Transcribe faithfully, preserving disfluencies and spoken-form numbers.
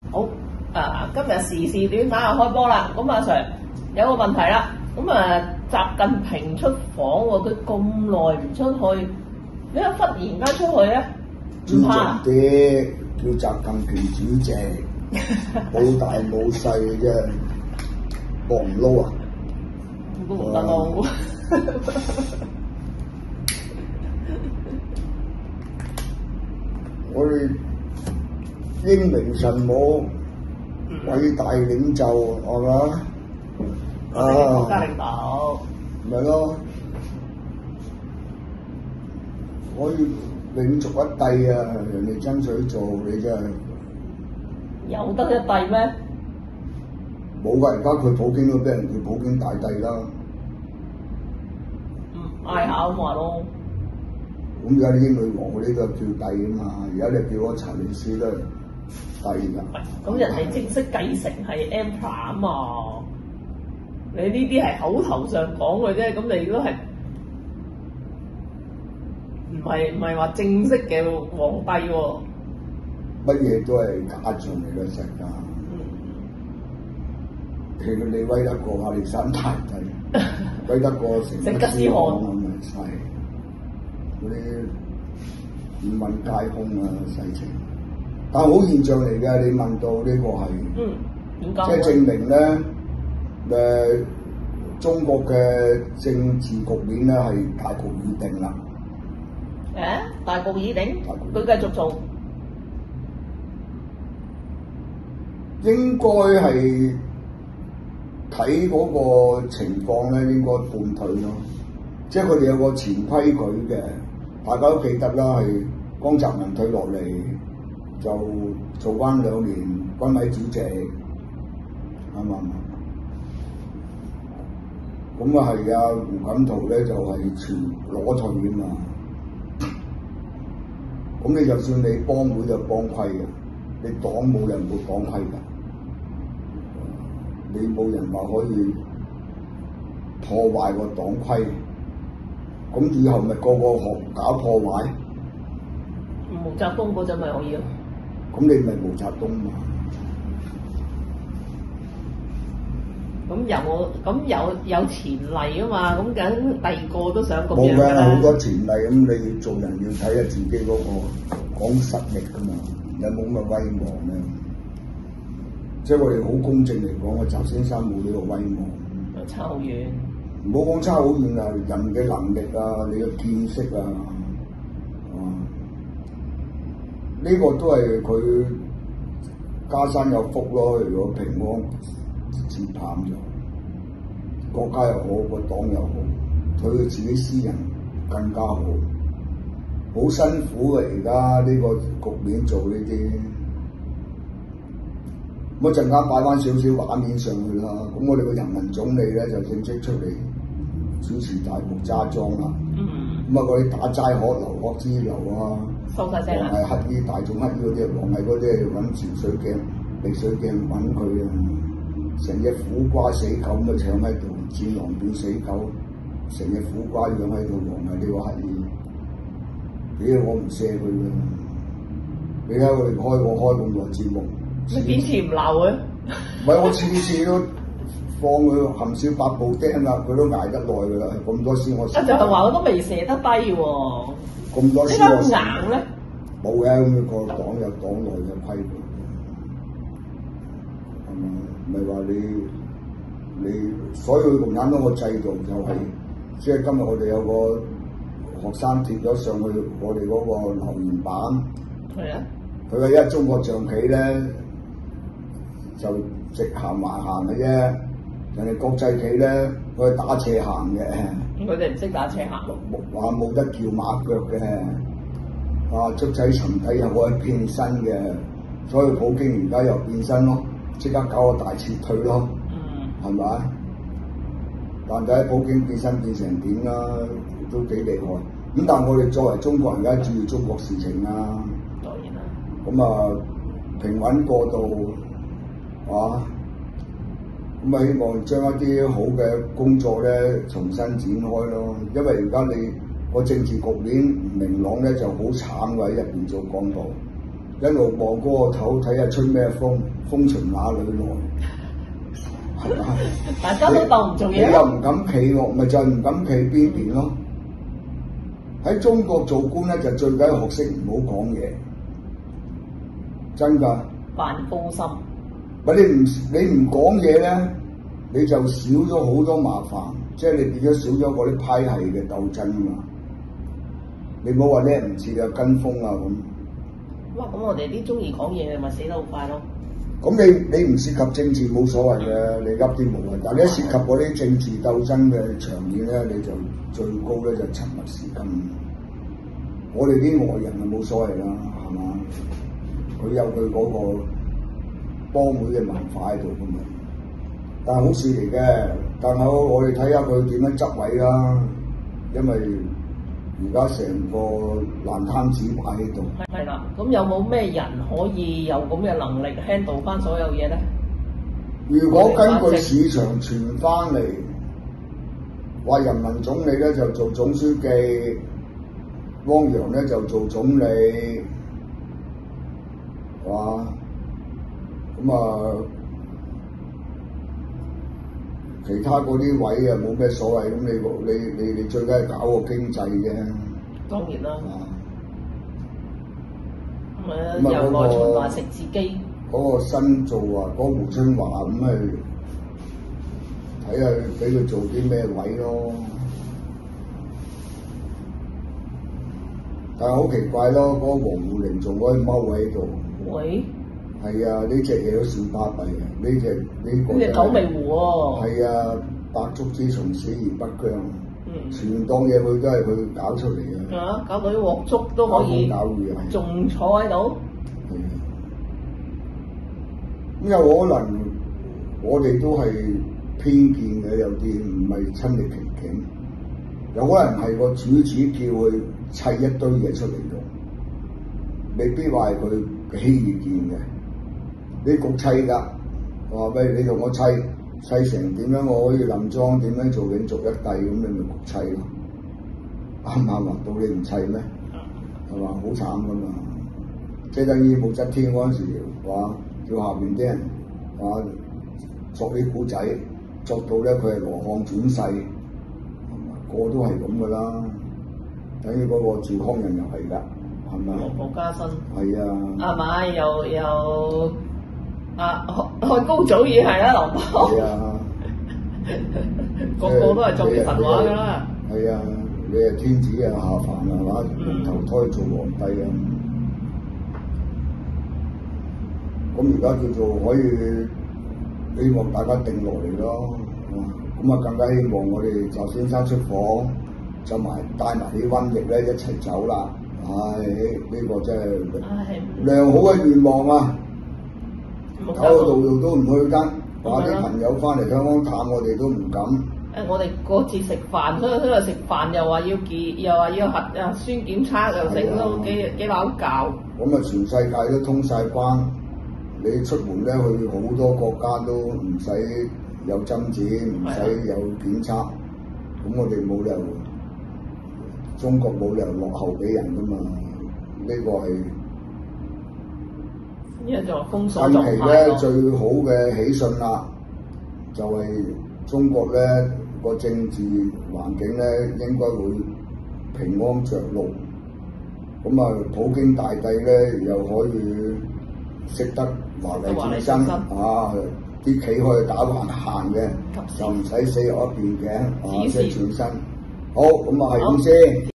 好，啊，今日時事短打又開波啦。咁阿 Sir 有個問題啦。咁啊，習近平出訪喎，佢咁耐唔出去，點解忽然間出去咧？ 尊重啲，叫習近平主席，冇大冇細嘅啫，搏唔撈啊？ 都唔得撈。 我哋英明神武、偉大領袖係嘛？ 我哋國家領導咪咯，可以領族一帝啊！人哋爭取做，你真係有得一帝咩？ 冇㗎，而家佢普京都俾人叫普京大帝啦。 嗯，嗌下咁話咯。 咁而家啲英女王嗰啲都係叫帝啊嘛，而家你叫我查理斯都係帝㗎。 咁人哋正式繼承係 Emperor 啊嘛，你呢啲係口頭上講嘅啫，咁你都係唔係唔係話正式嘅皇帝喎？ 乜嘢都係假象嚟嘅世界。其實你威得過亞歷山大帝，威得過成吉思汗咁咪晒。嗰啲五問皆空啊世情，但係好現象嚟嘅。你問到呢個係， 嗯，點解？ 即係證明咧，誒、呃、中國嘅政治局面咧係大局已定啦。 誒、啊，大局已定，佢繼續做， 應該係睇嗰個情況咧，應該半退咯。即係佢哋有個潛規矩嘅。大家都記得啦，係江澤民退落嚟就做翻兩年軍委主席，啱唔啱？咁啊係啊，胡錦濤咧就係、是、全裸退啊嘛。咁你就算你幫會就幫規嘅，你黨冇人會黨規㗎，你冇人話可以破壞個黨規。咁以後咪個個學搞破壞？ 毛澤東嗰陣咪可以咯。 咁你咪毛澤東嘛？ 咁有咁有有前例啊嘛，咁梗第二個都想咁樣㗎。冇㗎，好多前例。咁你做人要睇下自己嗰個講實力㗎嘛，有冇咁嘅威望咧？即係我哋好公正嚟講，阿習先生冇呢個威望。 差好遠。 唔好講差好遠啊！人嘅能力啊，你嘅見識啊，啊，呢、這個都係佢家山有福咯。如果平安接棒咗，國家又好，個黨又好，對佢自己私人更加好。好辛苦嘅而家呢個局面做呢啲，咁一陣間擺翻少少畫面上去啦。咁我哋個人民總理咧就正式出嚟主持大局揸莊啦。嗯。咁啊，嗰啲打齋殼、流殼之流啊， 收晒聲啦。 黃毅乞衣、大眾乞衣嗰啲，黃毅嗰啲係揾潛水鏡、鼻水鏡揾佢啊！成隻苦瓜死狗咁啊，搶喺度，戰狼變死狗，成隻苦瓜養喺度，黃毅呢個乞衣，屌我唔射佢㗎！你睇我哋開過開咁耐節目。 你幾次唔鬧佢？ 唔係我次次都放佢含笑八步釘啦，佢都捱得耐㗎啦。咁多絲我啊就係話我都未射得低喎。 咁多絲我硬咧？ 冇嘅，咁個黨有黨內嘅規矩，係咪？唔係話你你所有共產黨個制度就係、是，即係今日我哋有個學生貼咗上去我哋嗰個留言板。係啊。佢話一中國象棋咧。就直行橫行嘅啫，人哋國際棋咧，佢係打斜行嘅。 佢哋唔識打斜行。 話冇得叫馬腳嘅，啊卒仔沉底又可以變身嘅，所以普京而家又變身咯，即刻搞個大撤退咯，係咪、嗯？但係普京變身變成點啦，都幾厲害。咁但係我哋作為中國人，梗係注意中國事情啦。當然啦。咁啊，平穩過渡。啊！咁啊，希望將一啲好嘅工作咧重新展開咯。因為而家你個政治局面唔明朗咧，就好慘㗎，喺入邊做幹部。 一路望嗰個頭睇下吹咩風，風從哪裏來，係咪？ 大家都當唔做你嘢又唔敢企喎，咪就係唔敢企邊邊咯。喺中國做官咧，就最緊要學識唔好講嘢，真㗎。 扮高深。 咪你唔你唔講嘢咧，你就少咗好多麻煩，即係你變咗少咗嗰啲派系嘅鬥爭啊嘛。你唔好話叻唔切啊，跟風啊咁。 哇！咁我哋啲中意講嘢嘅咪死得好快咯。 咁你你唔涉及政治冇所謂嘅，你噏啲無謂。但係你一涉及嗰啲政治鬥爭嘅場面咧，你就最高咧就沉默是金。我哋啲外人就冇所謂啦，係嘛？佢有佢嗰個幫會嘅文化喺度㗎嘛。但係好事嚟嘅，但係我我哋睇下佢點樣執位啦，因為而家成個爛攤子擺喺度。 係啦，咁有冇咩人可以有咁嘅能力 handle 翻所有嘢咧？ 如果根據市場傳翻嚟，話人民總理咧就做總書記，汪洋咧就做總理，係嘛？咁啊，其他嗰啲位啊冇咩所謂，咁你你你你最緊係搞個經濟啫。 當然啦。 啊咁啊，由內循環食自己。 嗰個新做啊，嗰、那個、胡春華咁咪睇下俾佢做啲咩位咯。但係好奇怪咯，嗰、那個王滬寧仲可以踎喺度。 喂？係啊，呢隻嘢都算巴閉啊！呢隻呢個。 呢隻九尾狐喎。 係啊，百足之蟲，死而不僵。 嗯。 全檔嘢佢都係佢搞出嚟嘅。 啊！搞到啲鑊粥都可以。 搞魚啊！ 仲坐喺度。 係啊。咁有可能我哋都係偏見嘅，有啲唔係親歷其境。有可能係個主子叫佢砌一堆嘢出嚟用，未必話係佢起意見嘅。你焗砌㗎，話俾你同我砌砌成點樣，我可以冧莊點樣做永續一帝咁，你咪焗砌咯。啱唔啱啊？到你唔砌咩？係嘛？好慘㗎嘛！即係等於武則天嗰陣時話叫下邊啲人話作啲古仔，作到咧佢係羅漢轉世，個個都係咁㗎啦。等於嗰個趙匡胤又係㗎，係咪？ 黃埔加身。係啊。 啊咪又又啊漢高祖已係啦，劉邦。係啊。個個都係作啲神話㗎啦。 係啊，你係天子啊，下凡係嘛？嗯、投胎做皇帝啊。咁而家叫做可以希望大家定落嚟咯。咁啊更加希望我哋習先生出訪，就埋帶埋啲瘟疫咧一齊走啦。唉，呢、呢個真係良好嘅願望啊！搞到度度都唔去得，話啲朋友翻嚟香港探我哋都唔敢。 誒，我哋嗰次食飯，所以喺度食飯又話要檢，又話要核啊酸檢測，又食都幾幾撈教。咁啊，全世界都通晒關，你出門咧去好多國家都唔使有針紙，唔使有檢測。咁我哋冇理由，中國冇理由落後俾人噶嘛？呢、呢個係。 而家就封鎖近期咧最好嘅喜訊啦，就係、是、中國咧個政治環境咧應該會平安着陸，咁啊普京大帝咧又可以識得華麗轉身啊，啲棋可以打橫行嘅，就唔使死入一邊頸啊，即係轉身。好，咁啊係咁先。